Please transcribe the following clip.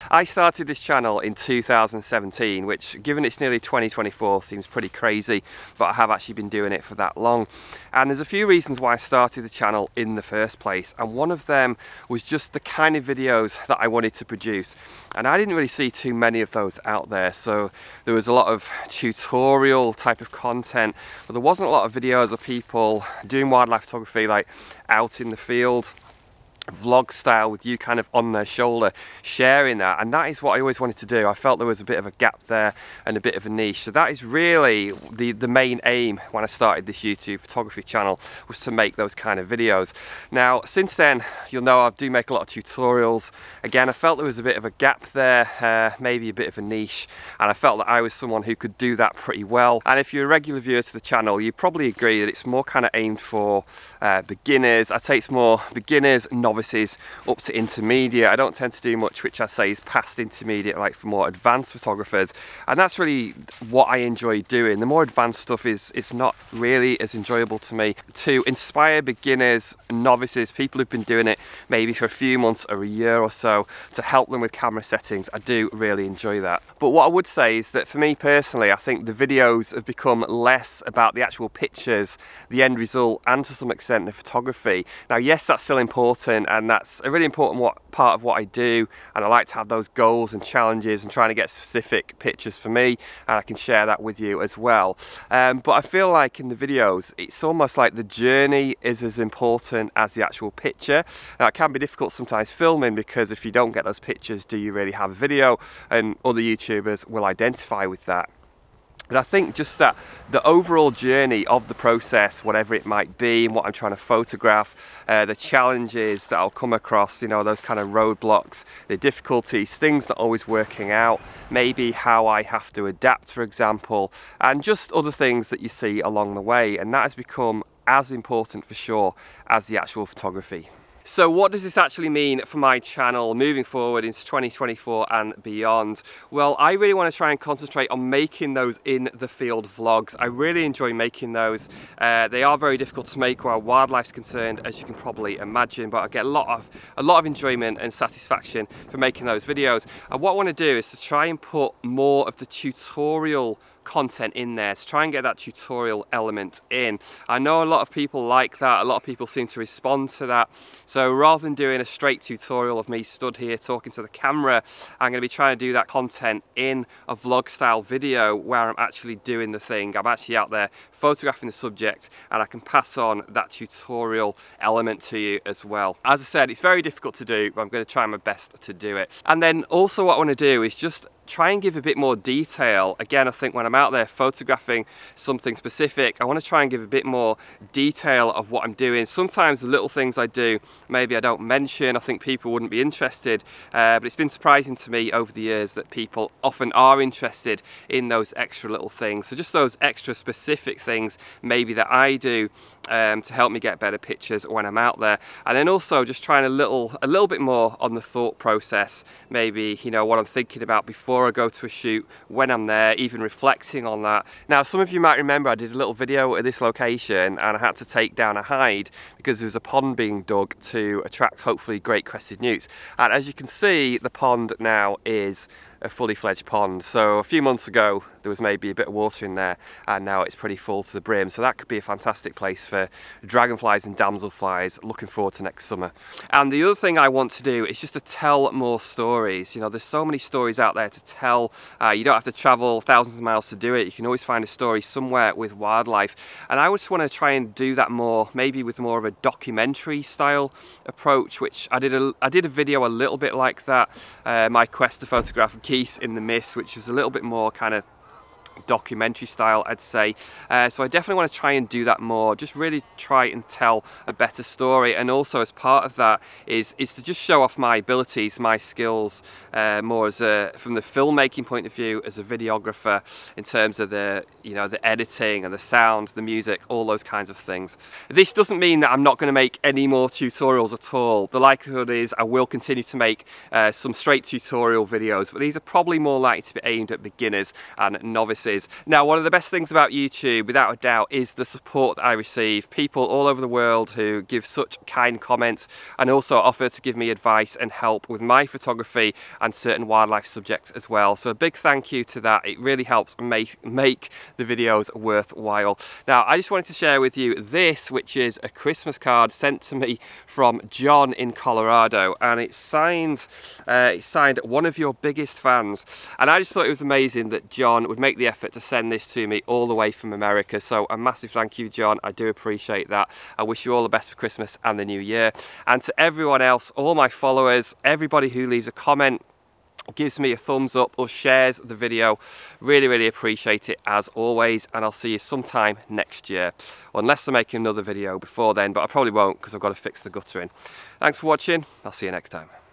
I started this channel in 2017, which given it's nearly 2024 seems pretty crazy, but I have actually been doing it for that long. And there's a few reasons why I started the channel in the first place, and one of them was just the kind of videos that I wanted to produce. And I didn't really see too many of those out there, so there was a lot of tutorial type of content, but there wasn't a lot of videos of people doing wildlife photography like out in the field, vlog style, with you kind of on their shoulder sharing that. And that is what I always wanted to do. I felt there was a bit of a gap there and a bit of a niche, so that is really the main aim when I started this YouTube photography channel, was to make those kind of videos. Now since then, you'll know I do make a lot of tutorials. Again, I felt there was a bit of a gap there, maybe a bit of a niche, and I felt that I was someone who could do that pretty well. And if you're a regular viewer to the channel, you probably agree that it's more kind of aimed for beginners. I'd say it's more beginners, novices, up to intermediate. I don't tend to do much which I say is past intermediate, like for more advanced photographers, and that's really what I enjoy doing. The more advanced stuff it's not really as enjoyable to me. To inspire beginners, novices, people who've been doing it maybe for a few months or a year or so, to help them with camera settings, I do really enjoy that. But what I would say is that for me personally, I think the videos have become less about the actual pictures, the end result, and to some extent the photography. Now yes, that's still important, and that's a really important part of what I do, and I like to have those goals and challenges and trying to get specific pictures for me, and I can share that with you as well. But I feel like in the videos it's almost like the journey is as important as the actual picture. Now it can be difficult sometimes filming, because if you don't get those pictures, do you really have a video? And other YouTubers will identify with that. But I think just that the overall journey of the process, whatever it might be, and what I'm trying to photograph, the challenges that I'll come across, you know, those kind of roadblocks, the difficulties, things not always working out, maybe how I have to adapt, for example, and just other things that you see along the way. And that has become as important for sure as the actual photography. So what does this actually mean for my channel moving forward into 2024 and beyond? Well, I really want to try and concentrate on making those in the field vlogs. I really enjoy making those. They are very difficult to make where wildlife's concerned, as you can probably imagine, but I get a lot of enjoyment and satisfaction for making those videos. And what I want to do is to try and put more of the tutorial content in there, to try and get that tutorial element in. I know a lot of people like that, a lot of people seem to respond to that. So rather than doing a straight tutorial of me stood here talking to the camera, I'm going to be trying to do that content in a vlog style video where I'm actually doing the thing. I'm actually out there photographing the subject, and I can pass on that tutorial element to you as well. As I said, it's very difficult to do, but I'm going to try my best to do it. And then also what I want to do is just try and give a bit more detail. Again, I think when I'm out there photographing something specific, I want to try and give a bit more detail of what I'm doing. Sometimes the little things I do, maybe I don't mention. I think people wouldn't be interested, but it's been surprising to me over the years that people often are interested in those extra little things. So just those extra specific things maybe that I do to help me get better pictures when I'm out there. And then also just trying a little bit more on the thought process, maybe, you know, what I'm thinking about before I go to a shoot, when I'm there, even reflecting on that. Now some of you might remember I did a little video at this location, and I had to take down a hide because there was a pond being dug to attract hopefully great crested newts. And as you can see, the pond now is a fully fledged pond. So a few months ago there was maybe a bit of water in there, and now it's pretty full to the brim, so that could be a fantastic place for dragonflies and damselflies. Looking forward to next summer. And the other thing I want to do is just to tell more stories. You know, there's so many stories out there to tell. You don't have to travel thousands of miles to do it. You can always find a story somewhere with wildlife, and I just want to try and do that more, maybe with more of a documentary style approach, which I did a video a little bit like that, my quest to photograph geese in the mist, which was a little bit more kind of documentary style, I'd say. So I definitely want to try and do that more, just really try and tell a better story. And also as part of that is to just show off my abilities, my skills, more as from the filmmaking point of view, as a videographer, in terms of the editing and the sound, the music, all those kinds of things. This doesn't mean that I'm not going to make any more tutorials at all. The likelihood is I will continue to make some straight tutorial videos, but these are probably more likely to be aimed at beginners and novices. places. Now, one of the best things about YouTube, without a doubt, is the support that I receive. People all over the world who give such kind comments and also offer to give me advice and help with my photography and certain wildlife subjects as well. So a big thank you to that. It really helps make the videos worthwhile. Now, I just wanted to share with you this, which is a Christmas card sent to me from John in Colorado, and it's signed one of your biggest fans. And I just thought it was amazing that John would make the effort to send this to me all the way from America. So a massive thank you, John. I do appreciate that. I wish you all the best for Christmas and the new year. And to everyone else, all my followers, everybody who leaves a comment, gives me a thumbs up or shares the video, really appreciate it as always. And I'll see you sometime next year, unless I make another video before then, but I probably won't because I've got to fix the guttering. Thanks for watching. I'll see you next time.